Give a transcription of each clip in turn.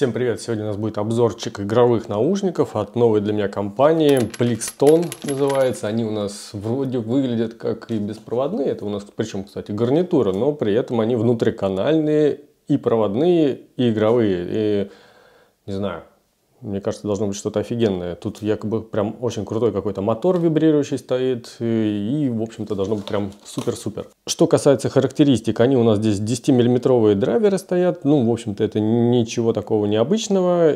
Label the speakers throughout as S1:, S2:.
S1: Всем привет! Сегодня у нас будет обзорчик игровых наушников от новой для меня компании Plixton называется. Они у нас вроде выглядят как и беспроводные, это у нас причем, кстати, гарнитура, но при этом они внутриканальные и проводные, и игровые. И не знаю, мне кажется, должно быть что-то офигенное. Тут якобы прям очень крутой какой-то мотор вибрирующий стоит. И в общем-то, должно быть прям супер-супер. Что касается характеристик, они у нас здесь 10-миллиметровые драйверы стоят. Ну, в общем-то, это ничего такого необычного.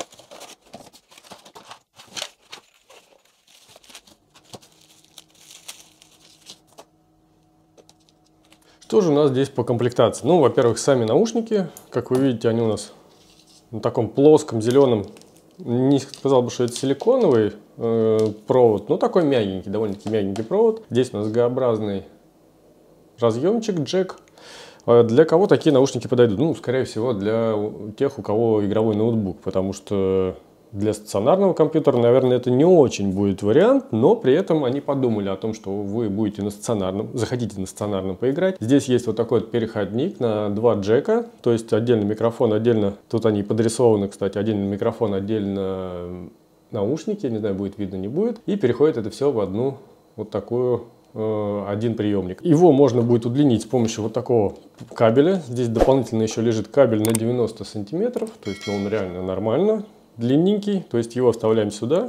S1: Что же у нас здесь по комплектации? Ну, во-первых, сами наушники. Как вы видите, они у нас на таком плоском, зеленом. Не сказал бы, что это силиконовый провод, но такой мягенький, довольно-таки мягенький провод. Здесь у нас Г-образный разъемчик, джек. Для кого такие наушники подойдут? Ну, скорее всего, для тех, у кого игровой ноутбук, потому что для стационарного компьютера, наверное, это не очень будет вариант, но при этом они подумали о том, что вы будете на стационарном, захотите на стационарном поиграть. Здесь есть вот такой вот переходник на два джека, то есть отдельно микрофон, отдельно, тут они подрисованы, кстати, отдельно микрофон, отдельно наушники, не знаю, будет видно, не будет, и переходит это все в одну вот такую один приемник. Его можно будет удлинить с помощью вот такого кабеля. Здесь дополнительно еще лежит кабель на 90 сантиметров, то есть он реально нормально длинненький, то есть его вставляем сюда,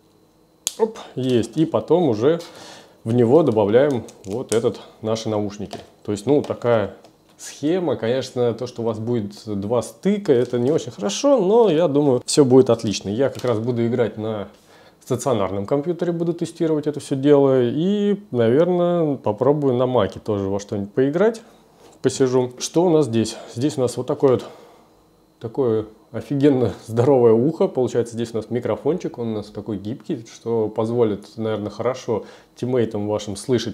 S1: оп, есть, и потом уже в него добавляем вот наши наушники. То есть, ну, такая схема, конечно, то, что у вас будет два стыка, это не очень хорошо, но я думаю, все будет отлично. Я как раз буду играть на стационарном компьютере, буду тестировать это все дело, и, наверное, попробую на маке тоже во что-нибудь поиграть, посижу. Что у нас здесь? Здесь у нас вот такое офигенно здоровое ухо. Получается, здесь у нас микрофончик, он у нас такой гибкий, что позволит, наверное, хорошо тиммейтам вашим слышать,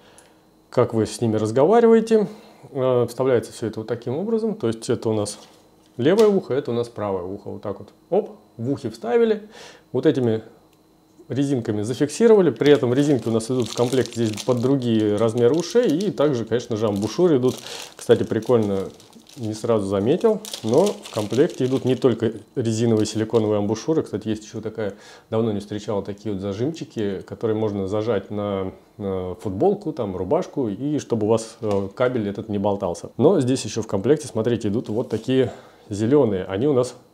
S1: как вы с ними разговариваете. Вставляется все это вот таким образом. То есть это у нас левое ухо, это у нас правое ухо. Вот так вот. Оп, в ухе вставили. Вот этими резинками зафиксировали. При этом резинки у нас идут в комплекте здесь под другие размеры ушей. И также, конечно же, амбушюры идут. Кстати, прикольно. Не сразу заметил, но в комплекте идут не только резиновые силиконовые амбушюры. Кстати, есть еще такая, давно не встречал, такие вот зажимчики, которые можно зажать на футболку, там, рубашку, и чтобы у вас кабель этот не болтался. Но здесь еще в комплекте, смотрите, идут вот такие зеленые. Они у нас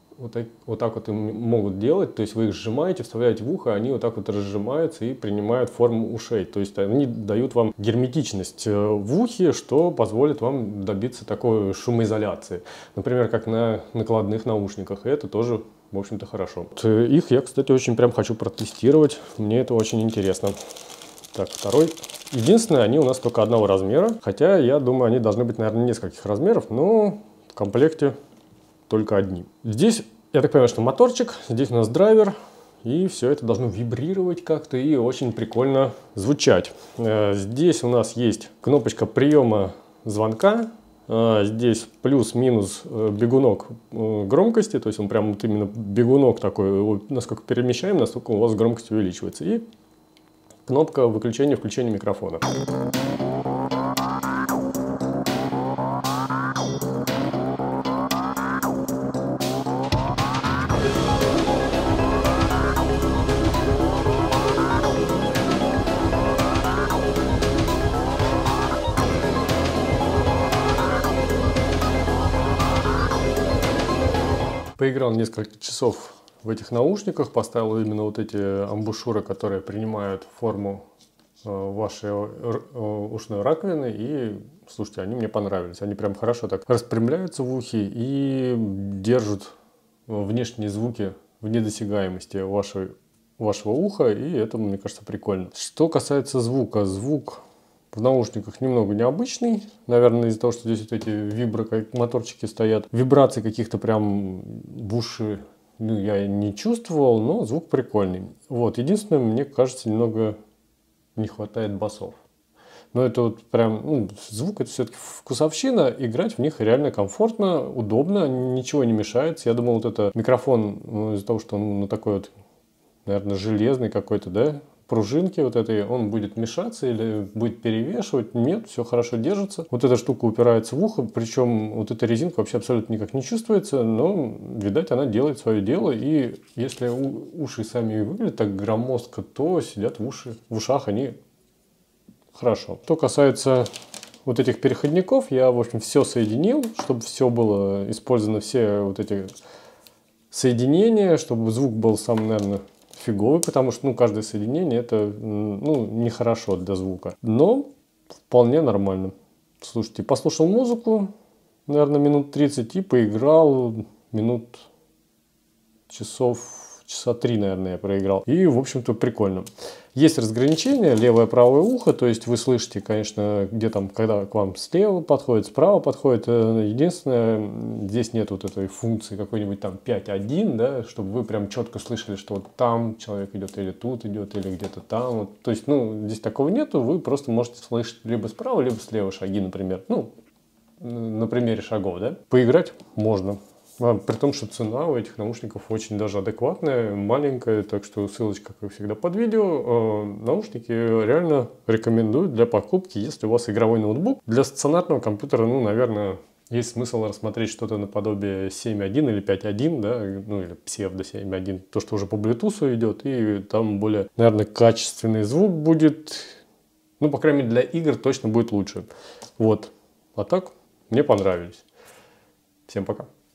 S1: вот так вот могут делать, то есть вы их сжимаете, вставляете в ухо, они вот так вот разжимаются и принимают форму ушей. То есть они дают вам герметичность в ухе, что позволит вам добиться такой шумоизоляции. Например, как на накладных наушниках, и это тоже, в общем-то, хорошо. Их я, кстати, очень прям хочу протестировать, мне это очень интересно. Так, второй. Единственное, они у нас только одного размера, хотя я думаю, они должны быть, наверное, нескольких размеров, но в комплекте только одни. Здесь, я так понимаю, что моторчик, здесь у нас драйвер, и все это должно вибрировать как-то и очень прикольно звучать. Здесь у нас есть кнопочка приема звонка, здесь плюс-минус бегунок громкости, то есть он прям вот именно бегунок такой, насколько перемещаем, настолько у вас громкость увеличивается. И кнопка выключения-включения микрофона. Поиграл несколько часов в этих наушниках, поставил именно вот эти амбушюры, которые принимают форму вашей ушной раковины, и, слушайте, они мне понравились. Они прям хорошо так распрямляются в ухе и держат внешние звуки в недосягаемости вашего уха, и это, мне кажется, прикольно. Что касается звука, звук в наушниках немного необычный, наверное, из-за того, что здесь вот эти моторчики стоят. Вибраций каких-то прям в уши я не чувствовал, но звук прикольный. Вот, единственное, мне кажется, немного не хватает басов. Но это вот прям, звук это все-таки вкусовщина, играть в них реально комфортно, удобно, ничего не мешает. Я думал, вот это микрофон, из-за того, что он такой вот, наверное, железный какой-то, да, пружинки вот этой, он будет мешаться или будет перевешивать. Нет, все хорошо держится. Вот эта штука упирается в ухо, причем вот эта резинка вообще абсолютно никак не чувствуется, но, видать, она делает свое дело. И если уши сами выглядят так громоздко, то сидят в ушах они хорошо. Что касается вот этих переходников, я, в общем, все соединил, чтобы все было использовано, все вот эти соединения, чтобы звук был сам, наверное, фиговый, потому что, ну, каждое соединение это, ну, нехорошо для звука. Но вполне нормально. Слушайте, послушал музыку, наверное, минут 30 и поиграл часа 3, наверное, я проиграл. И, в общем-то, прикольно. Есть разграничение левое-правое ухо, то есть вы слышите, конечно, где там, когда к вам слева подходит, справа подходит. Единственное, здесь нет вот этой функции какой-нибудь там 5.1, да, чтобы вы прям четко слышали, что вот там человек идет, или тут идет, или где-то там. Вот. То есть, ну, здесь такого нету, вы просто можете слышать либо справа, либо слева шаги, например. Ну, на примере шагов, да. Поиграть можно. При том, что цена у этих наушников очень даже адекватная, маленькая, так что ссылочка, как всегда, под видео. Наушники реально рекомендую для покупки, если у вас игровой ноутбук. Для стационарного компьютера, ну, наверное, есть смысл рассмотреть что-то наподобие 7.1 или 5.1, да, ну, или псевдо 7.1, то, что уже по Bluetooth идет, и там более, наверное, качественный звук будет, ну, по крайней мере, для игр точно будет лучше. Вот. А так, мне понравились. Всем пока.